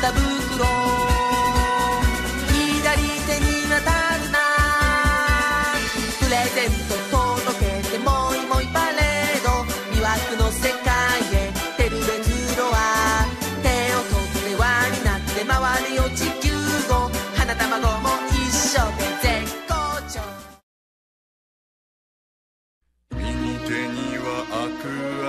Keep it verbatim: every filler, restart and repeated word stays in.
歌袋左手に当たるなプレゼント届けてもいもいパレード魅惑の世界へテルベツロワ手を取って輪になって回れよ地球号花卵も一緒で絶好調右手にはアク